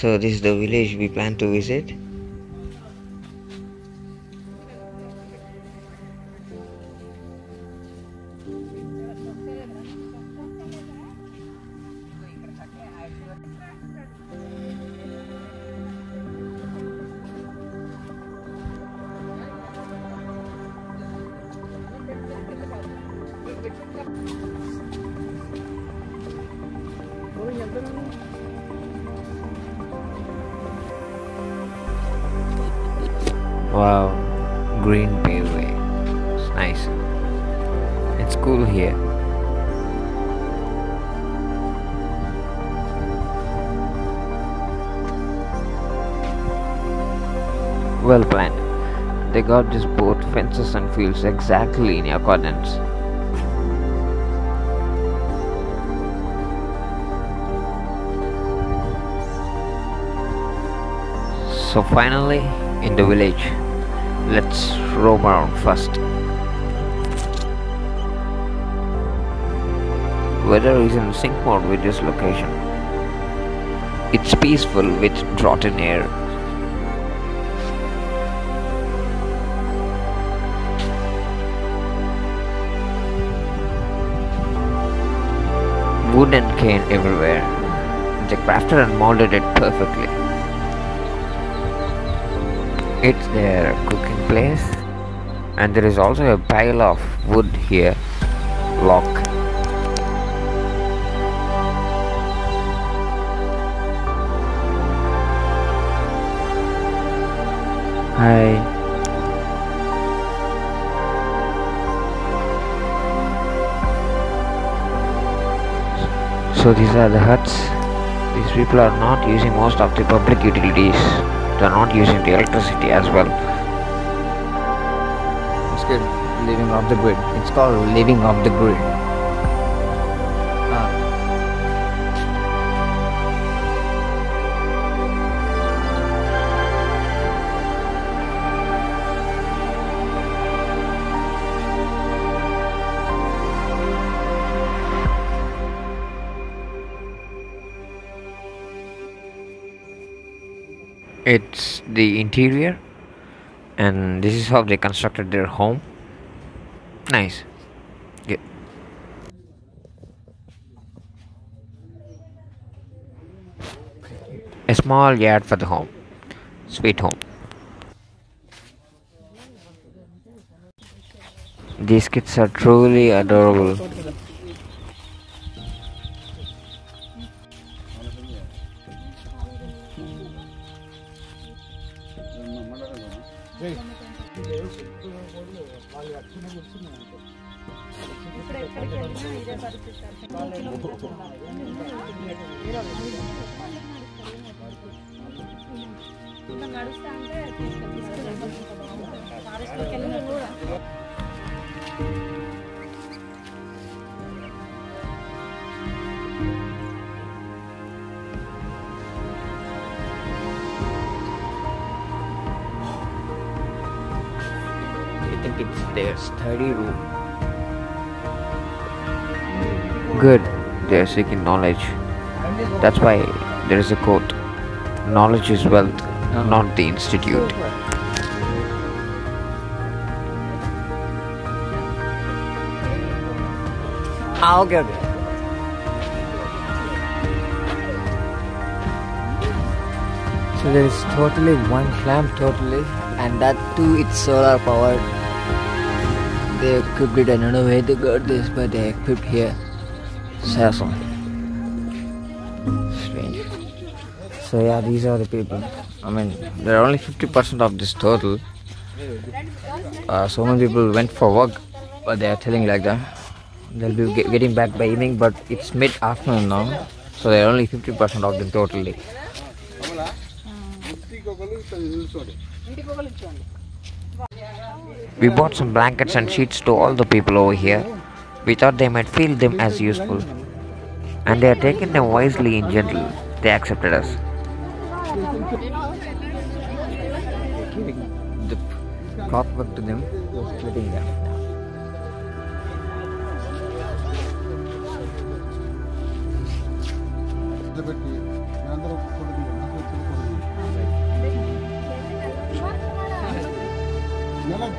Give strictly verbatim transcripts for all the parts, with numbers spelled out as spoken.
So this is the village we plan to visit. Wow, green paveway. It's nice. It's cool here. Well planned. They got this both fences and fields exactly in accordance. So finally, in the village. Let's roam around first. Weather is in sync mode with this location. It's peaceful with droughted air. Wood and cane everywhere. They crafted and molded it perfectly. It's their cooking place, and there is also a pile of wood here. Log. Hi. So these are the huts. These people are not using most of the public utilities. They are not using the electricity as well. It's good. Living off the grid. It's called living off the grid. Ah. It's the interior, and this is how they constructed their home. Nice. Yeah. A small yard for the home. Sweet home. These kids are truly adorable. I think it's their study room. Good, they are seeking knowledge. That's why there is a quote: knowledge is wealth, not the institute. Ah, okay, okay. So there is totally one lamp totally, and that too it's solar powered. They equipped it. I don't know where they got this, but they equipped here. So awesome. Strange. So yeah, these are the people. I mean, there are only fifty percent of this total. Uh, so many people went for work, but they are telling like that. They'll be get, getting back by evening, but it's mid-afternoon now, so there are only fifty percent of them totally. We bought some blankets and sheets to all the people over here. We thought they might feel them as useful, and they are taking them wisely and gentle. They accepted us. Giving the clockwork to them, splitting them. Madam,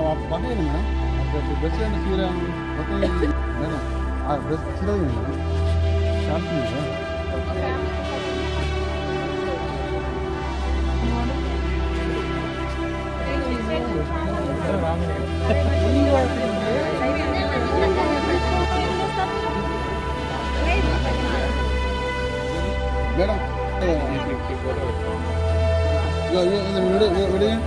you are in the video.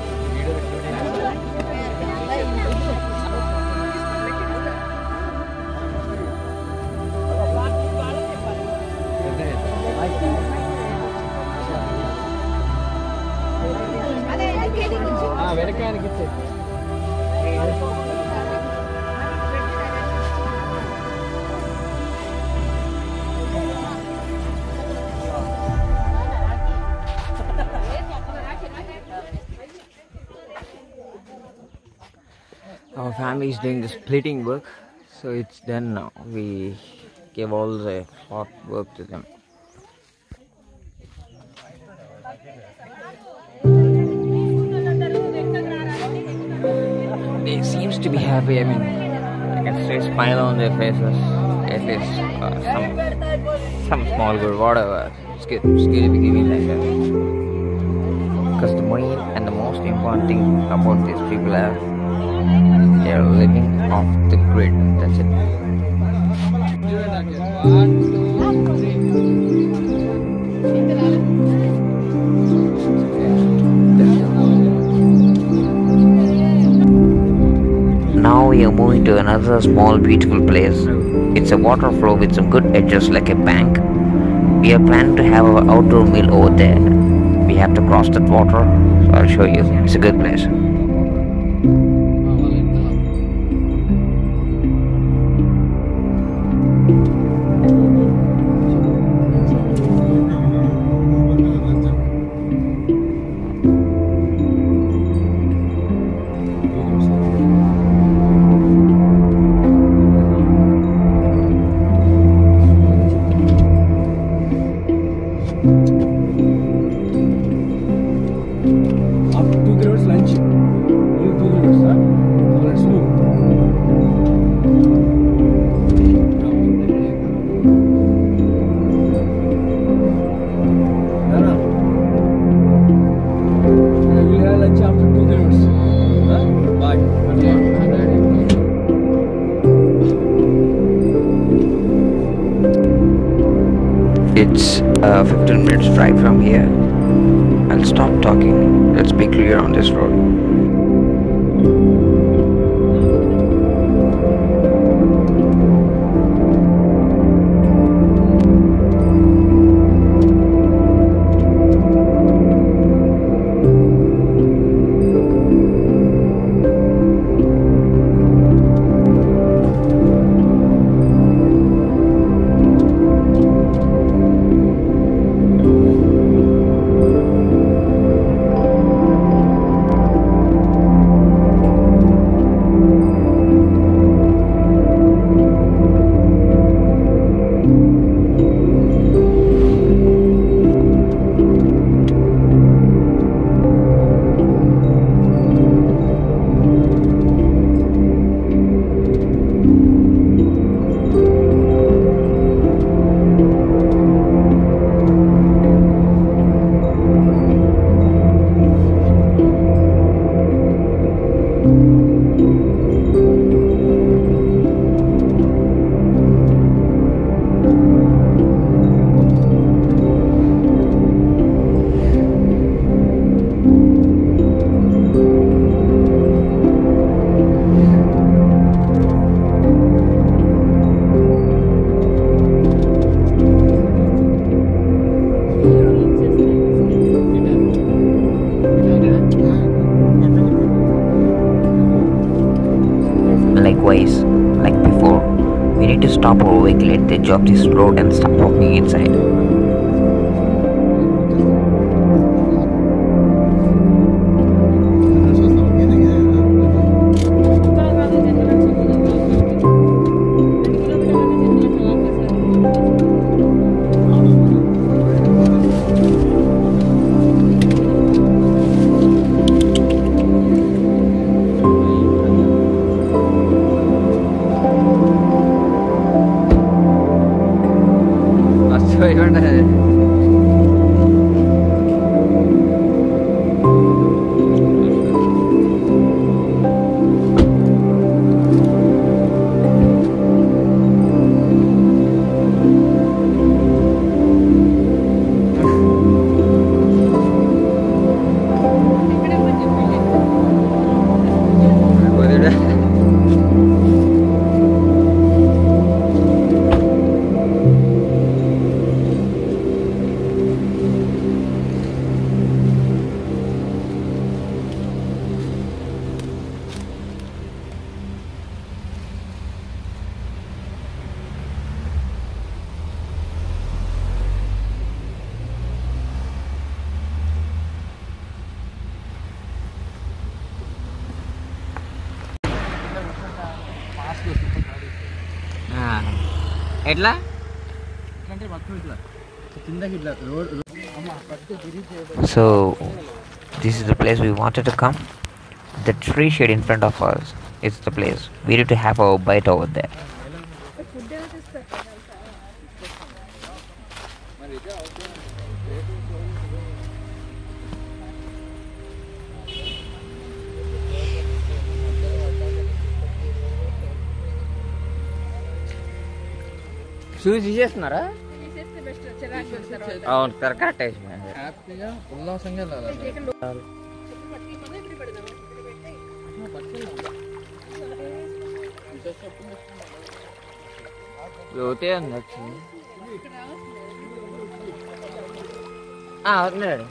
Our family is doing the splitting work, so it's done now. We gave all the hot work to them. They seems to be happy. I mean, I can see a smile on their faces. At least uh, some some small good, whatever. It's good. It's good to be giving like that. Because the main and the most important thing about these people are they are living off the grid. That's it. Now we are moving to another small beautiful place. It's a water flow with some good edges like a bank. We are planning to have our outdoor meal over there. We have to cross that water, so I'll show you. It's a good place. It's a fifteen minutes drive from here. I'll stop talking. Let's be clear on this road. Likewise, like before, we need to stop our vehicle at the edge of this road and start walking inside. ఎట్లా So, this is the place we wanted to come. The tree shade in front of us is the place. We need to have our bite over there. Shoes తీసేస్తున్నారా? అవును correct హ్యాపీగా ఉల్లాసంగా వెళ్ళాలి. లోతే ఉంది వచ్చింది. అవుతున్నాడు.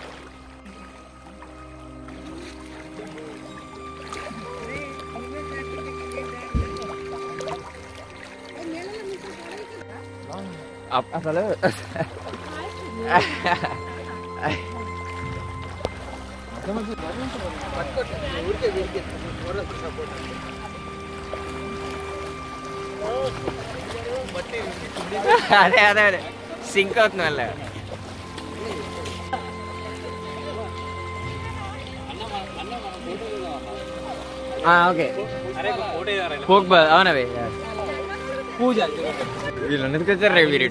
అసలు అదే అదే అదే సింక్ అవుతుంది వల్ల. ఓకే ఫోక్ బాల్ అవునవి పూజ వీళ్ళు ఎందుకు వచ్చారు రేపు వీరి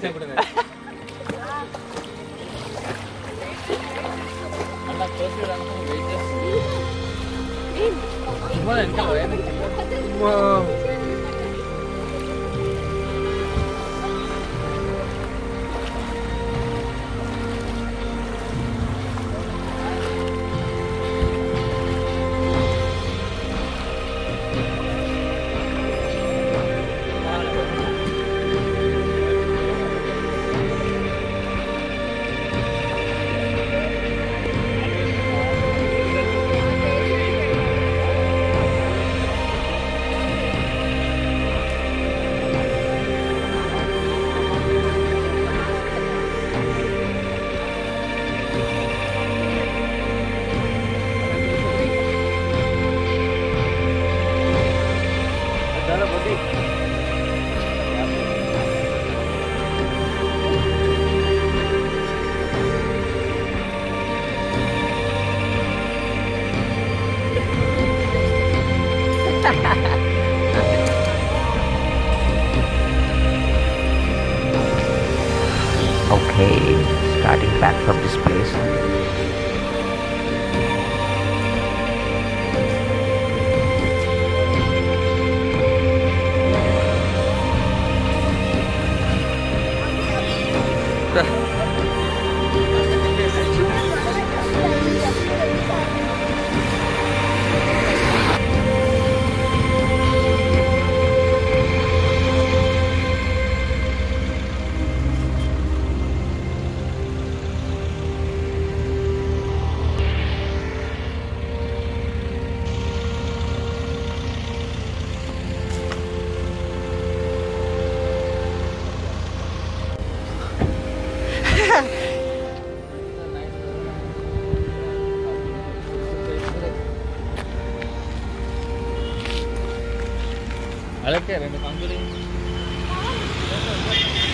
Okay, starting back from this place. అలాగే రెండు కంపెనీ